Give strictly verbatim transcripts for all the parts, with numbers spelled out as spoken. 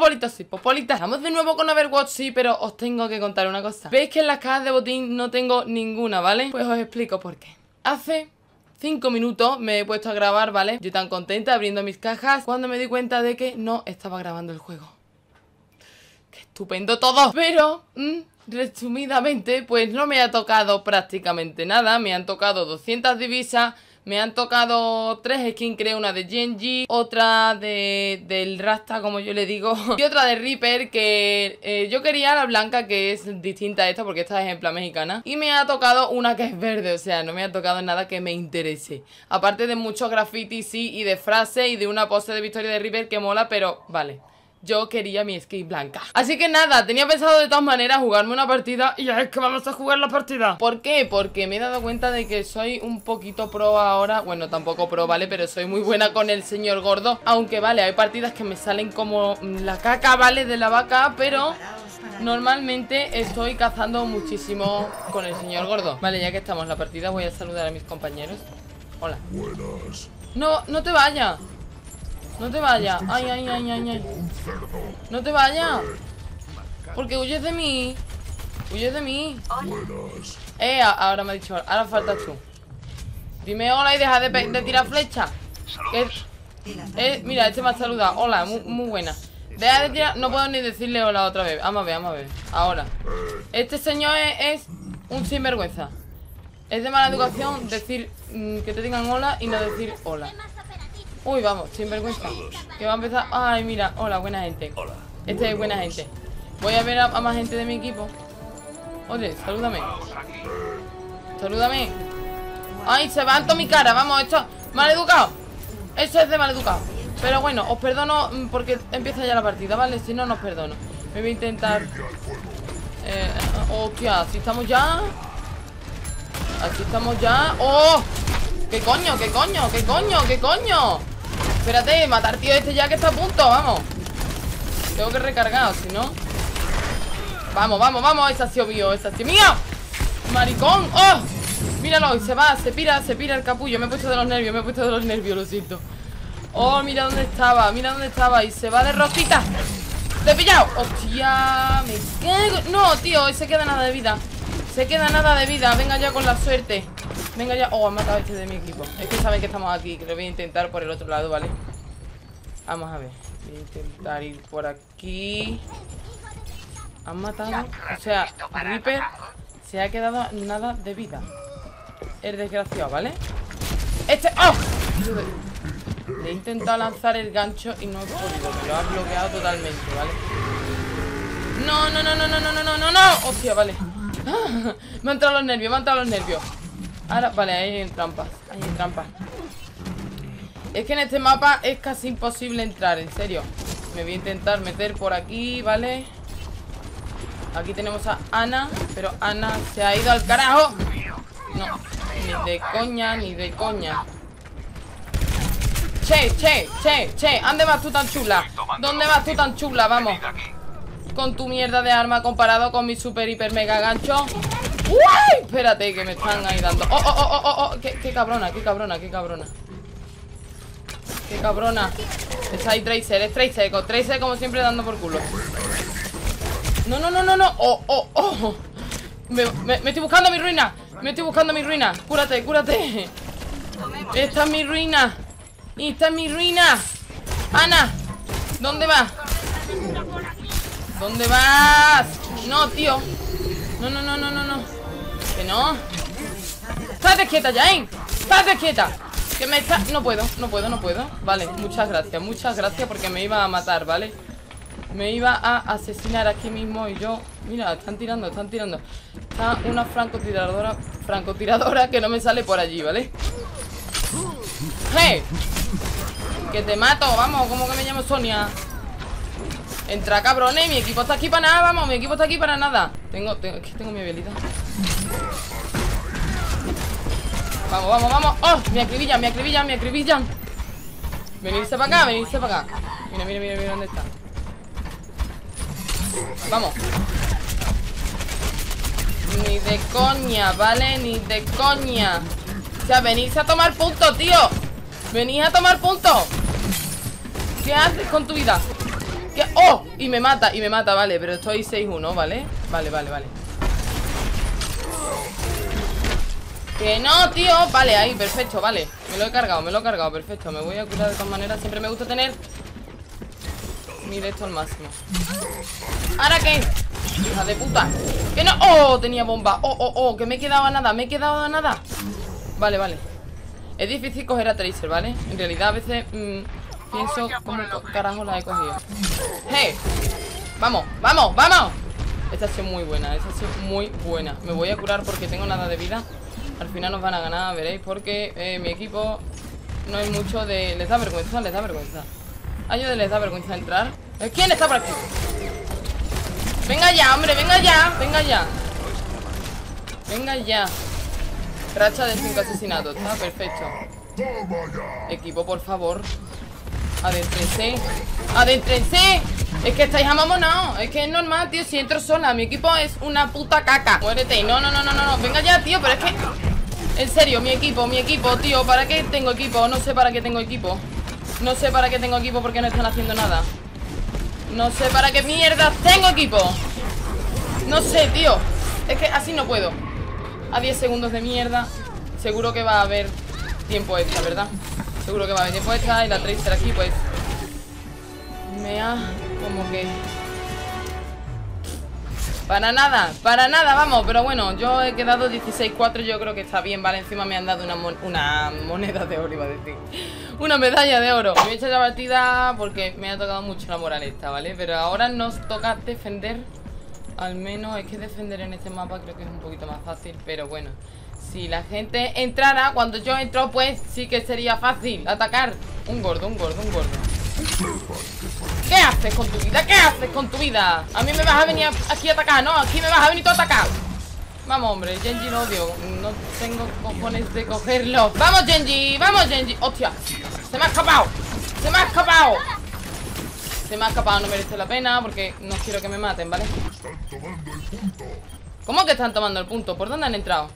Popolita, sí, Popolita. Estamos de nuevo con Overwatch, sí, pero os tengo que contar una cosa. ¿Veis que en las cajas de botín no tengo ninguna, ¿vale? Pues os explico por qué. Hace cinco minutos me he puesto a grabar, ¿vale? Yo tan contenta abriendo mis cajas cuando me di cuenta de que no estaba grabando el juego. ¡Qué estupendo todo! Pero, mmm, resumidamente, pues no me ha tocado prácticamente nada. Me han tocado doscientas divisas. Me han tocado tres skins, creo, una de Genji, otra de del Rasta, como yo le digo, y otra de Reaper, que eh, yo quería la blanca, que es distinta a esta, porque esta es en plan mexicana. Y me ha tocado una que es verde, o sea, no me ha tocado nada que me interese. Aparte de muchos grafitis, sí, y de frases, y de una pose de victoria de Reaper que mola, pero vale. Yo quería mi skin blanca. Así que nada, tenía pensado de todas maneras jugarme una partida. Y ya es que vamos a jugar la partida. ¿Por qué? Porque me he dado cuenta de que soy un poquito pro ahora. Bueno, tampoco pro, ¿vale? Pero soy muy buena con el señor gordo. Aunque, vale, hay partidas que me salen como la caca, ¿vale? De la vaca. Pero normalmente estoy cazando muchísimo con el señor gordo. Vale, ya que estamos en la partida, voy a saludar a mis compañeros. Hola. Buenas. No, no te vayas. No te vayas. Ay, ay, ay, ay, ay. No te vayas. Porque huyes de mí. Huyes de mí. Eh, ahora me ha dicho. Ahora faltas tú. Dime hola y deja de, de tirar flecha. Que, eh, mira, este me ha saludado. Hola, muy, muy buena. Deja de tirar. No puedo ni decirle hola otra vez. Vamos a ver, vamos a ver. Ahora. Este señor es, es un sinvergüenza. Es de mala educación decir mmm, que te digan hola y no decir hola. Uy, vamos, sin vergüenza. Que va a empezar. Ay, mira, hola, buena gente. Hola. Este es buena gente. Voy a ver a, a más gente de mi equipo. Oye, salúdame. Salúdame. Ay, se va en toda mi cara. Vamos, esto. Mal educado. Eso es de mal educado. Pero bueno, os perdono porque empieza ya la partida, ¿vale? Si no, no os perdono. Me voy a intentar. Eh, hostia, así estamos ya. Así estamos ya. ¡Oh! ¿Qué coño? ¿Qué coño? ¿Qué coño? ¿Qué coño? Espérate, matar tío este ya que está a punto, vamos. Tengo que recargar, si no. Vamos, vamos, vamos. Ese ha sido mío, ese ha sido mío. Maricón, oh. Míralo, y se va, se pira, se pira el capullo. Me he puesto de los nervios, me he puesto de los nervios, lo siento. Oh, mira dónde estaba, mira dónde estaba. Y se va de rosita. ¡Te he pillado! ¡Hostia! Me cago. No, tío, se queda nada de vida. Se queda nada de vida, venga ya con la suerte. Venga ya, oh, han matado a este de mi equipo. Es que saben que estamos aquí, que lo voy a intentar por el otro lado, ¿vale? Vamos a ver. Voy a intentar ir por aquí. Han matado, o sea, Reaper se ha quedado nada de vida. El desgraciado, ¿vale? Este, ¡oh! Le he intentado lanzar el gancho y no he podido. Me lo ha bloqueado totalmente, ¿vale? No, no, no, no, no, no, no, no, no, no. Hostia, vale. Me han entrado los nervios, me han entrado los nervios. Ahora, vale, ahí hay trampas. Ahí hay trampas. Es que en este mapa es casi imposible entrar, en serio. Me voy a intentar meter por aquí, ¿vale? Aquí tenemos a Ana. Pero Ana se ha ido al carajo. No, ni de coña, ni de coña. Che, che, che, che. ¿Dónde vas tú tan chula? ¿Dónde vas tú tan chula? Vamos. Con tu mierda de arma comparado con mi super hiper mega gancho. ¡Uy! Espérate, que me están ahí dando. ¡Oh, oh, oh, oh, oh! ¡Qué, qué cabrona, qué cabrona, qué cabrona! ¡Qué cabrona! Está ahí Tracer, es Tracer, con Tracer como siempre dando por culo. ¡No, no, no, no, no! ¡Oh, oh, oh! Me, me, me estoy buscando mi ruina. Me estoy buscando mi ruina. Cúrate, cúrate. Esta es mi ruina. Esta es mi ruina. Ana, ¿dónde vas? ¿Dónde vas? No, tío. No, no, no, no, no, no. Que no. Estate quieta, Jane. Estate quieta. Que me está... No puedo, no puedo, no puedo. Vale, muchas gracias, muchas gracias porque me iba a matar, ¿vale? Me iba a asesinar aquí mismo y yo... Mira, están tirando, están tirando. Está una francotiradora, francotiradora que no me sale por allí, ¿vale? ¡Hey! Que te mato, vamos, ¿cómo que me llamo Sonia? Entra, cabrones, mi equipo está aquí para nada, vamos, mi equipo está aquí para nada. Tengo, tengo, es que tengo mi habilidad. Vamos, vamos, vamos. ¡Oh! Me acribillan, me acribillan, me acribillan. Venirse para acá, venirse para acá. Mira, mira, mira, mira dónde está. Vamos. Ni de coña, ¿vale? Ni de coña. O sea, venirse a tomar puntos, tío. Venís a tomar puntos. ¿Qué haces con tu vida? ¿Qué? ¡Oh! Y me mata, y me mata, vale. Pero estoy seis uno, ¿vale? Vale, vale, vale. Que no, tío. Vale, ahí, perfecto, vale. Me lo he cargado, me lo he cargado, perfecto. Me voy a curar de todas maneras. Siempre me gusta tener mi de esto al máximo. ¿Ahora qué? Hija de puta. Que no. ¡Oh! Tenía bomba. ¡Oh, oh, oh! Que me he quedado a nada. Me he quedado a nada. Vale, vale. Es difícil coger a Tracer, ¿vale? En realidad a veces mmm, pienso cómo carajo la he cogido. ¡Hey! ¡Vamos! ¡Vamos! ¡Vamos! Esta ha sido muy buena. Esta ha sido muy buena. Me voy a curar porque tengo nada de vida. Al final nos van a ganar, veréis. Porque eh, mi equipo no hay mucho de... Les da vergüenza, les da vergüenza. A ellos les da vergüenza entrar. ¿Quién está por aquí? Venga ya, hombre, venga ya. Venga ya. Venga ya. Racha de cinco asesinatos, está perfecto. Equipo, por favor. Adéntrense. Adéntrense. Es que estáis amamonados. Es que es normal, tío, si entro sola. Mi equipo es una puta caca. Muérete. No, no, no, no, no. Venga ya, tío, pero es que... En serio, mi equipo, mi equipo, tío. ¿Para qué tengo equipo? No sé para qué tengo equipo. No sé para qué tengo equipo porque no están haciendo nada. No sé para qué mierda tengo equipo. No sé, tío. Es que así no puedo. A diez segundos de mierda. Seguro que va a haber tiempo extra, ¿verdad? Seguro que va a haber tiempo extra. Y la Tracer aquí, pues me ha como que... Para nada, para nada, vamos. Pero bueno, yo he quedado dieciséis cuatro. Yo creo que está bien, ¿vale? Encima me han dado una, mon una moneda de oro, iba a decir. Una medalla de oro. Me he hecho la partida porque me ha tocado mucho la moral esta, ¿vale? Pero ahora nos toca defender. Al menos es que defender en este mapa creo que es un poquito más fácil. Pero bueno, si la gente entrara cuando yo entro, pues sí que sería fácil atacar. Un gordo, un gordo, un gordo. ¿Qué haces con tu vida? ¿Qué haces con tu vida? A mí me vas a venir aquí a atacar, ¿no? Aquí me vas a venir tú a atacar. Vamos, hombre, Genji lo odio. No tengo cojones de cogerlo. ¡Vamos, Genji! ¡Vamos, Genji! ¡Hostia! ¡Se me ha escapado! ¡Se me ha escapado! Se me ha escapado, no merece la pena porque no quiero que me maten, ¿vale? ¿Cómo que están tomando el punto? ¿Por dónde han entrado?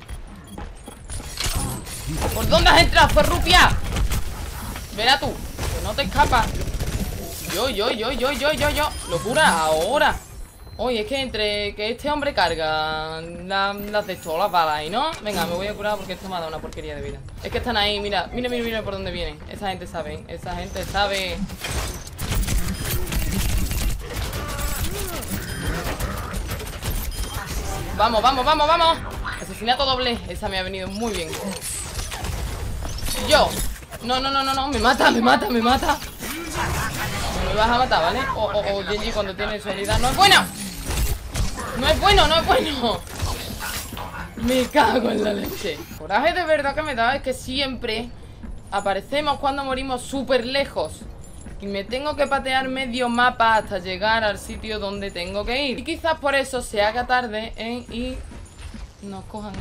¿Por dónde has entrado, Ferrupia? Verá tú, que no te escapas. Yo, yo, yo, yo, yo, yo, yo. Locura, ahora. Oye, es que entre que este hombre carga la, las de esto, las balas y no. Venga, me voy a curar porque esto me ha dado una porquería de vida. Es que están ahí, mira, mira, mira, mira por dónde vienen. Esa gente sabe, esa gente sabe. Vamos, vamos, vamos, vamos. Asesinato doble, esa me ha venido muy bien. Yo. No, no, no, no, no, me mata, me mata, me mata. Me vas a matar, ¿vale? O, o, o Genji cuando tiene su habilidad. ¡No es bueno! ¡No es bueno, no es bueno! Me cago en la leche. Coraje de verdad que me da es que siempre aparecemos cuando morimos súper lejos. Y me tengo que patear medio mapa hasta llegar al sitio donde tengo que ir. Y quizás por eso se haga tarde en y nos cojan el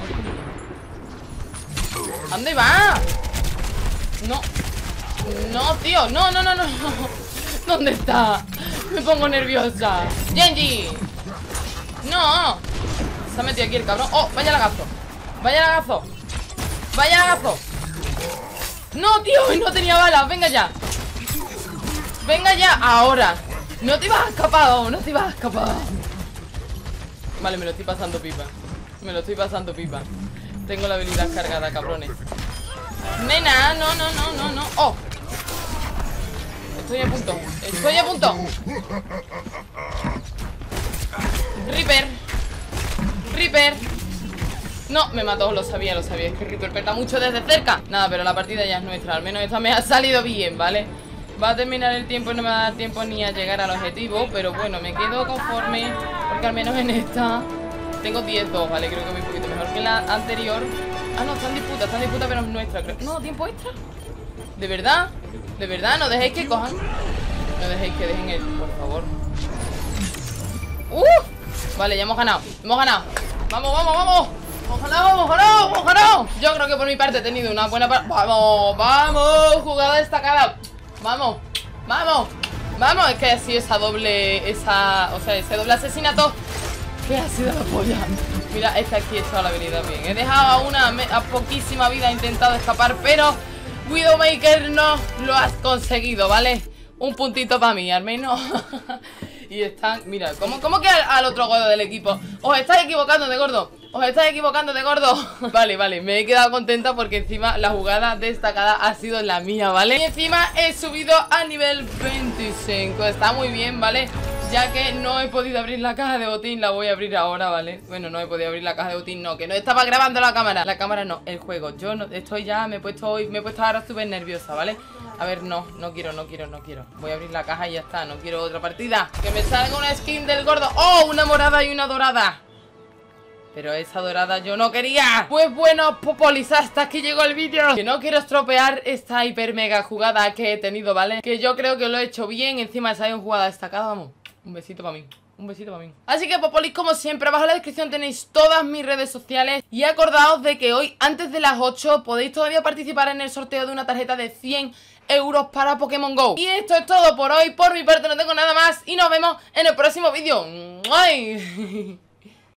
culo. ¿Dónde va? No. No, tío. No, no, no, no. ¿Dónde está? Me pongo nerviosa. Genji. No. Se ha metido aquí el cabrón. Oh, vaya lagazo. Vaya lagazo. Vaya lagazo. No, tío. No tenía balas. Venga ya. Venga ya. Ahora. No te ibas a escapar. No te ibas a escapar. Vale, me lo estoy pasando pipa. Me lo estoy pasando pipa. Tengo la habilidad cargada, cabrones. Nena, no, no, no, no, no. Oh. Estoy a punto. Estoy a punto. Reaper. Reaper. No, me mató, lo sabía, lo sabía. Es que Reaper peta mucho desde cerca. Nada, pero la partida ya es nuestra. Al menos esta me ha salido bien, ¿vale? Va a terminar el tiempo y no me va a dar tiempo ni a llegar al objetivo. Pero bueno, me quedo conforme. Porque al menos en esta tengo diez dos, ¿vale? Creo que voy un poquito mejor que en la anterior. Ah, no, está en disputa, está en disputa, pero es nuestra, creo. No, tiempo extra. ¿De verdad? ¿De verdad? No dejéis que cojan. No dejéis que dejen el... Por favor. ¡Uh! Vale, ya hemos ganado. Hemos ganado. Vamos, vamos, vamos. Hemos ganado, hemos ganado, hemos ganado. Yo creo que por mi parte he tenido una buena parte. Vamos, vamos. Jugada destacada. Vamos, vamos. Vamos, es que ha sido esa doble... Esa... O sea, ese doble asesinato. ¿Qué ha sido la polla? Mira, es que aquí he echado la habilidad bien. He dejado a una a poquísima vida, he intentado escapar, pero Widowmaker no lo has conseguido, ¿vale? un puntito para mí, al menos. Y están, mira, ¿cómo, cómo que al, al otro gordo del equipo? Os estáis equivocando de gordo. Os estáis equivocando de gordo. Vale, vale, me he quedado contenta porque encima la jugada destacada ha sido la mía, ¿vale? Y encima he subido a nivel veinticinco. Está muy bien, ¿vale? Ya que no he podido abrir la caja de botín, la voy a abrir ahora, ¿vale? Bueno, no he podido abrir la caja de botín, no, que no estaba grabando la cámara. La cámara no, el juego. Yo no, estoy ya, me he puesto hoy, me he puesto ahora súper nerviosa, ¿vale? A ver, no, no quiero, no quiero, no quiero. Voy a abrir la caja y ya está, no quiero otra partida. Que me salga una skin del gordo. ¡Oh! Una morada y una dorada. Pero esa dorada yo no quería. Pues bueno, Popolis, hasta aquí llegó el vídeo. Que no quiero estropear esta hiper mega jugada que he tenido, ¿vale? Que yo creo que lo he hecho bien. Encima esa jugada destacada, vamos. Un besito para mí. Un besito para mí. Así que, Popolis, como siempre, abajo en la descripción tenéis todas mis redes sociales. Y acordaos de que hoy, antes de las ocho, podéis todavía participar en el sorteo de una tarjeta de cien euros para Pokémon GO. Y esto es todo por hoy. Por mi parte no tengo nada más. Y nos vemos en el próximo vídeo. ¡Ay!